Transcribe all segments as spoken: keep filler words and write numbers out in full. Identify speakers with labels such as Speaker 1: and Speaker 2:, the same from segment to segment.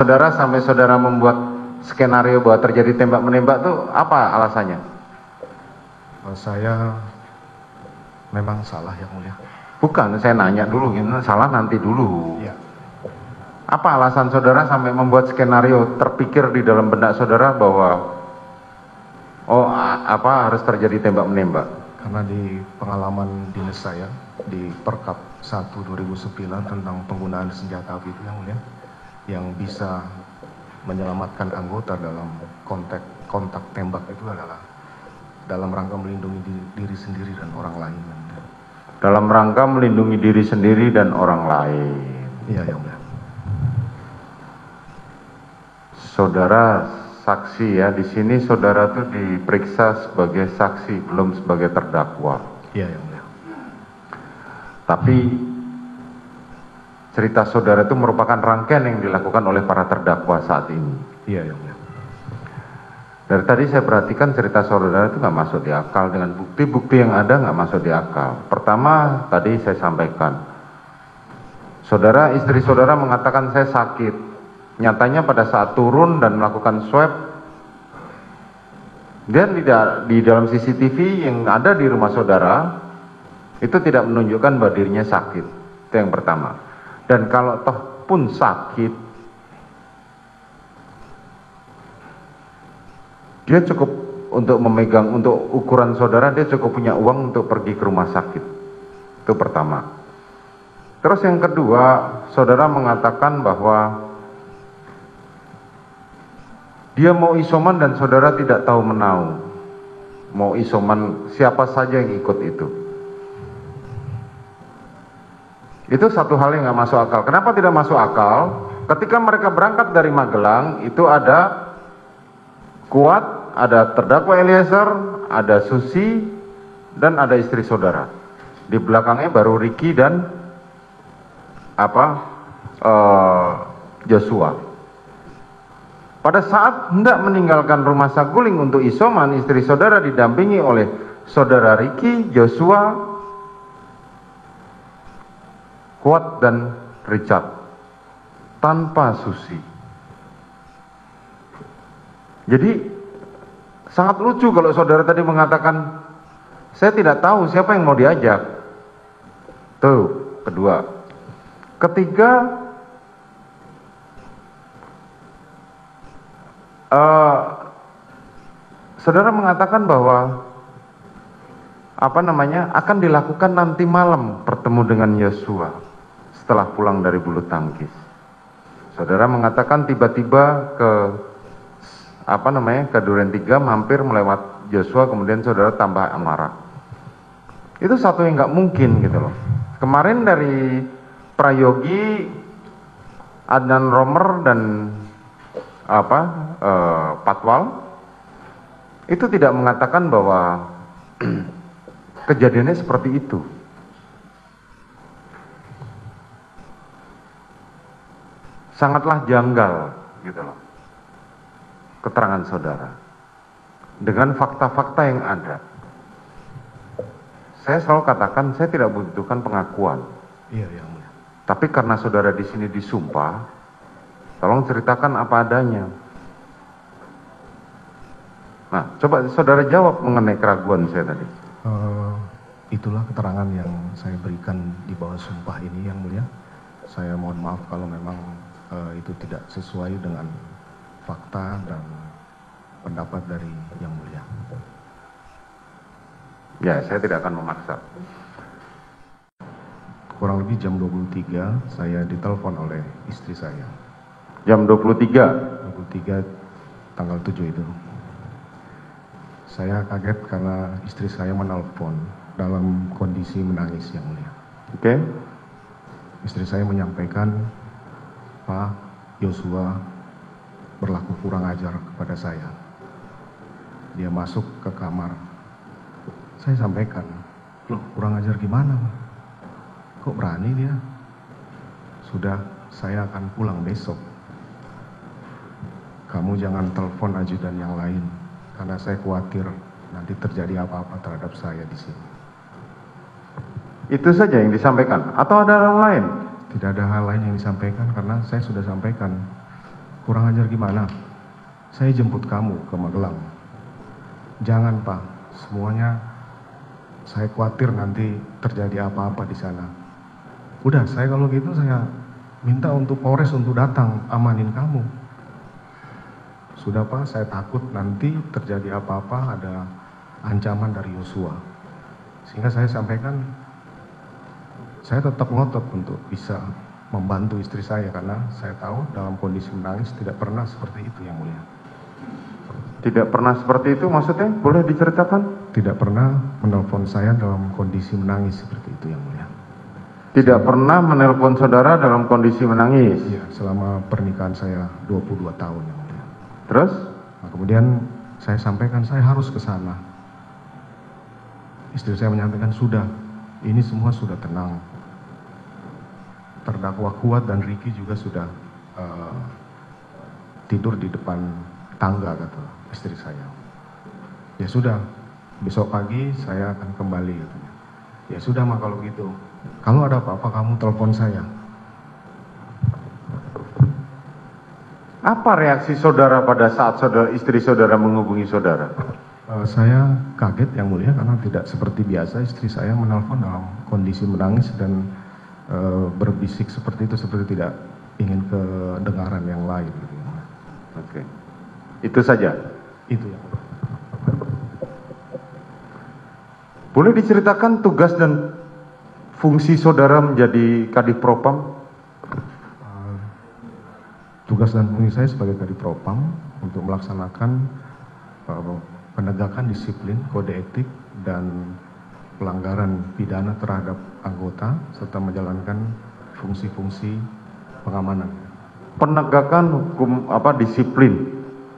Speaker 1: Saudara sampai saudara membuat skenario bahwa terjadi tembak-menembak tuh apa alasannya?
Speaker 2: Saya memang salah yang mulia.
Speaker 1: Bukan, saya nanya dulu, gimana salah nanti dulu.
Speaker 2: Ya.
Speaker 1: Apa alasan saudara sampai membuat skenario terpikir di dalam benak saudara bahwa oh apa harus terjadi tembak-menembak?
Speaker 2: Karena di pengalaman dinas saya di Perkap satu dua ribu sembilan tentang penggunaan senjata api itu yang mulia, yang bisa menyelamatkan anggota dalam kontak kontak tembak itu adalah dalam rangka melindungi diri, diri sendiri dan orang lain.
Speaker 1: Dalam rangka melindungi diri sendiri dan orang lain.
Speaker 2: Iya yang mulia.
Speaker 1: Saudara saksi ya, di sini saudara tuh diperiksa sebagai saksi, belum sebagai terdakwa.
Speaker 2: Iya yang mulia.
Speaker 1: Tapi cerita saudara itu merupakan rangkaian yang dilakukan oleh para terdakwa saat ini.
Speaker 2: Iya yang mulia.
Speaker 1: Dari tadi saya perhatikan cerita saudara itu nggak masuk di akal, dengan bukti-bukti yang ada nggak masuk di akal. Pertama tadi saya sampaikan, saudara istri saudara mengatakan saya sakit. Nyatanya pada saat turun dan melakukan swab, dan di, di dalam C C T V yang ada di rumah saudara itu tidak menunjukkan bahwa dirinya sakit. Itu yang pertama. Dan kalau toh pun sakit, dia cukup untuk memegang, untuk ukuran saudara, dia cukup punya uang untuk pergi ke rumah sakit. Itu pertama. Terus yang kedua, saudara mengatakan bahwa dia mau isoman dan saudara tidak tahu menau. Mau isoman siapa saja yang ikut itu. Itu satu hal yang nggak masuk akal. Kenapa tidak masuk akal? Ketika mereka berangkat dari Magelang, itu ada Kuat, ada terdakwa Eliezer, ada Susi, dan ada istri saudara. Di belakangnya baru Ricky dan apa uh, Joshua. Pada saat hendak meninggalkan rumah Saguling untuk isoman, istri saudara didampingi oleh saudara Ricky, Joshua, Kuat, dan Richard, tanpa Susi. Jadi sangat lucu kalau saudara tadi mengatakan saya tidak tahu siapa yang mau diajak. Tuh, kedua. Ketiga, Uh, saudara mengatakan bahwa apa namanya akan dilakukan nanti malam bertemu dengan Yosua setelah pulang dari bulu tangkis. Saudara mengatakan tiba-tiba ke apa namanya ke Duren tiga, mampir melewat Yosua, kemudian saudara tambah amarah. Itu satu yang nggak mungkin gitu loh. Kemarin dari Prayogi, Adnan Romer dan apa eh, Patwal itu tidak mengatakan bahwa kejadiannya seperti itu. Sangatlah janggal gitu loh keterangan saudara dengan fakta-fakta yang ada. Saya selalu katakan saya tidak membutuhkan pengakuan.
Speaker 2: Iya yang mulia.
Speaker 1: Tapi karena saudara di sini disumpah, tolong ceritakan apa adanya. Nah, coba saudara jawab mengenai keraguan saya tadi.
Speaker 2: Uh, itulah keterangan yang saya berikan di bawah sumpah ini yang mulia. Saya mohon maaf kalau memang uh, itu tidak sesuai dengan fakta dan pendapat dari yang mulia.
Speaker 1: Ya, saya tidak akan memaksa.
Speaker 2: Kurang lebih jam dua puluh tiga saya ditelepon oleh istri saya.
Speaker 1: Jam dua puluh tiga?
Speaker 2: dua puluh tiga tanggal tujuh itu. Saya kaget karena istri saya menelpon dalam kondisi menangis yang mulia.
Speaker 1: Oke. Okay.
Speaker 2: Istri saya menyampaikan, Pak Yosua berlaku kurang ajar kepada saya. Dia masuk ke kamar. Saya sampaikan, loh kurang ajar gimana Pak? Kok berani dia? Sudah, saya akan pulang besok. Kamu jangan telepon ajudan yang lain, karena saya khawatir nanti terjadi apa-apa terhadap saya di sini.
Speaker 1: Itu saja yang disampaikan, atau ada hal lain?
Speaker 2: Tidak ada hal lain yang disampaikan karena saya sudah sampaikan Kurang ajar gimana? Saya jemput kamu ke Magelang. Jangan Pak, semuanya saya khawatir nanti terjadi apa-apa di sana. Udah, saya kalau gitu saya minta untuk Polres untuk datang amanin kamu. Sudah Pak, saya takut nanti terjadi apa-apa, ada ancaman dari Yosua. Sehingga saya sampaikan, saya tetap ngotot untuk bisa membantu istri saya karena saya tahu dalam kondisi menangis tidak pernah seperti itu yang mulia.
Speaker 1: Tidak pernah seperti itu maksudnya? Boleh diceritakan?
Speaker 2: Tidak pernah menelpon saya dalam kondisi menangis seperti itu yang mulia.
Speaker 1: Tidak pernah menelpon saudara dalam kondisi menangis?
Speaker 2: Iya, selama pernikahan saya dua puluh dua tahun yang mulia.
Speaker 1: Terus?
Speaker 2: Nah, kemudian saya sampaikan saya harus ke sana. Istri saya menyampaikan sudah, ini semua sudah tenang. Terdakwa kuat dan Ricky juga sudah uh, tidur di depan tangga, kata istri saya. Ya sudah, besok pagi saya akan kembali katanya. Ya sudah mah kalau gitu, kalau ada apa-apa kamu telepon saya.
Speaker 1: Apa reaksi saudara pada saat saudara, istri saudara menghubungi saudara?
Speaker 2: Uh, saya kaget yang mulia karena tidak seperti biasa istri saya menelpon dalam kondisi menangis dan uh, berbisik seperti itu, seperti tidak ingin kedengaran yang lain. Gitu.
Speaker 1: Oke, itu saja.
Speaker 2: Itu yang mulia.
Speaker 1: Boleh diceritakan tugas dan fungsi saudara menjadi Kadif Propam?
Speaker 2: Uh, tugas dan fungsi saya sebagai Kadif Propam untuk melaksanakan uh, penegakan disiplin, kode etik, dan pelanggaran pidana terhadap anggota, serta menjalankan fungsi-fungsi pengamanan.
Speaker 1: Penegakan hukum apa disiplin?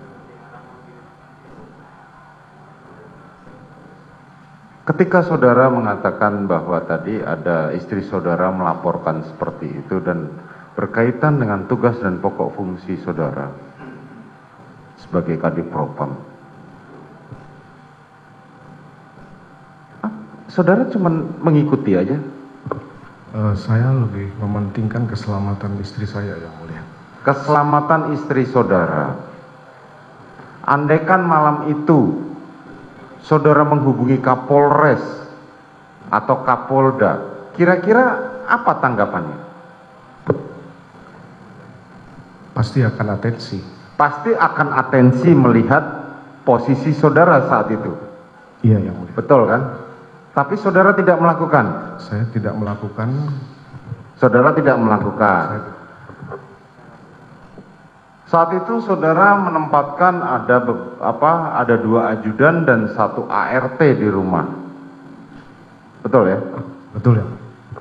Speaker 1: Ketika saudara mengatakan bahwa tadi ada istri saudara melaporkan seperti itu dan berkaitan dengan tugas dan pokok fungsi saudara sebagai Kadif Propam, saudara cuma mengikuti aja?
Speaker 2: Uh, saya lebih mementingkan keselamatan istri saya yang mulia.
Speaker 1: Keselamatan istri saudara. Andaikan malam itu saudara menghubungi Kapolres atau Kapolda, kira-kira apa tanggapannya?
Speaker 2: Pasti akan atensi.
Speaker 1: Pasti akan atensi melihat posisi saudara saat itu.
Speaker 2: Iya yang mulia.
Speaker 1: Betul kan? Tapi saudara tidak melakukan.
Speaker 2: Saya tidak melakukan.
Speaker 1: Saudara tidak melakukan.
Speaker 2: Saya...
Speaker 1: Saat itu saudara menempatkan ada apa? Ada dua ajudan dan satu A R T di rumah. Betul ya?
Speaker 2: Betul ya.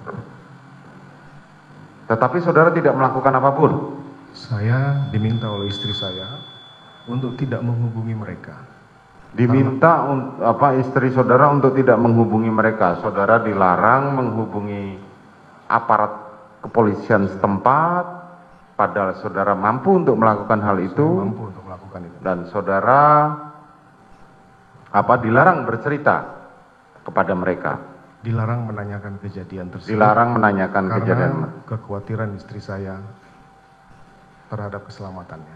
Speaker 1: Tetapi saudara tidak melakukan apapun.
Speaker 2: Saya diminta oleh istri saya untuk tidak menghubungi mereka.
Speaker 1: Diminta un, apa istri saudara untuk tidak menghubungi mereka. Saudara dilarang menghubungi aparat kepolisian setempat. Padahal saudara mampu untuk melakukan hal itu,
Speaker 2: mampu untuk melakukan itu,
Speaker 1: dan saudara apa dilarang bercerita kepada mereka.
Speaker 2: Dilarang menanyakan kejadian tersebut.
Speaker 1: Dilarang menanyakan
Speaker 2: karena
Speaker 1: kejadian.
Speaker 2: Kekhawatiran istri saya terhadap keselamatannya.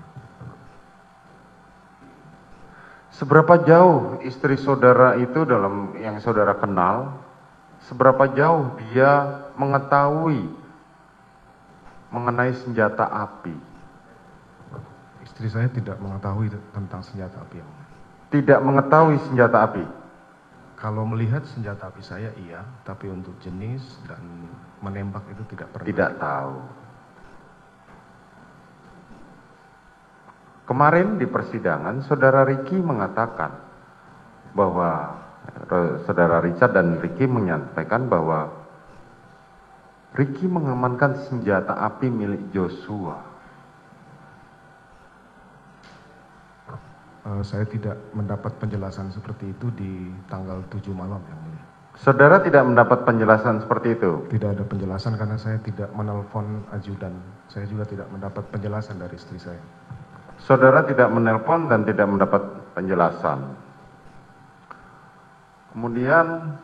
Speaker 1: Seberapa jauh istri saudara itu dalam yang saudara kenal? Seberapa jauh dia mengetahui mengenai senjata api?
Speaker 2: Istri saya tidak mengetahui tentang senjata api.
Speaker 1: Tidak mengetahui senjata api?
Speaker 2: Kalau melihat senjata api saya iya, tapi untuk jenis dan menembak itu tidak pernah.
Speaker 1: Tidak tahu. Kemarin di persidangan saudara Ricky mengatakan bahwa saudara Richard dan Ricky menyampaikan bahwa Ricky mengamankan senjata api milik Joshua.
Speaker 2: Uh, saya tidak mendapat penjelasan seperti itu di tanggal tujuh malam yang mulia.
Speaker 1: Saudara tidak mendapat penjelasan seperti itu?
Speaker 2: Tidak ada penjelasan karena saya tidak menelpon ajudan. Saya juga tidak mendapat penjelasan dari istri saya.
Speaker 1: Saudara tidak menelpon dan tidak mendapat penjelasan. Kemudian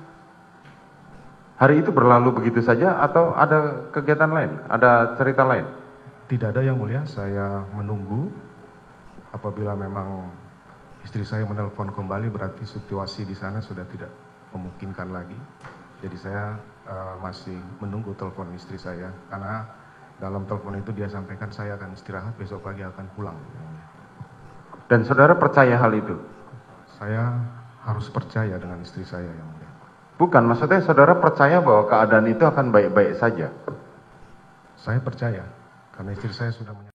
Speaker 1: hari itu berlalu begitu saja atau ada kegiatan lain? Ada cerita lain?
Speaker 2: Tidak ada yang mulia, saya menunggu. Apabila memang istri saya menelpon kembali, berarti situasi di sana sudah tidak memungkinkan lagi. Jadi saya uh, masih menunggu telepon istri saya, karena dalam telepon itu dia sampaikan saya akan istirahat, besok pagi akan pulang.
Speaker 1: Dan saudara percaya hal itu?
Speaker 2: Saya harus percaya dengan istri saya yang mulia.
Speaker 1: Bukan, maksudnya saudara percaya bahwa keadaan itu akan baik-baik saja?
Speaker 2: Saya percaya, karena istri saya sudah